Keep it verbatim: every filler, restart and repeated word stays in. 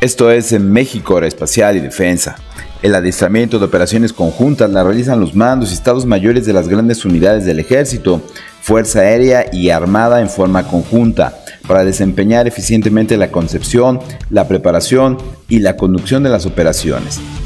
Esto es en México Aeroespacial y Defensa. El adiestramiento de operaciones conjuntas la realizan los mandos y estados mayores de las grandes unidades del Ejército, Fuerza Aérea y Armada en forma conjunta, para desempeñar eficientemente la concepción, la preparación y la conducción de las operaciones.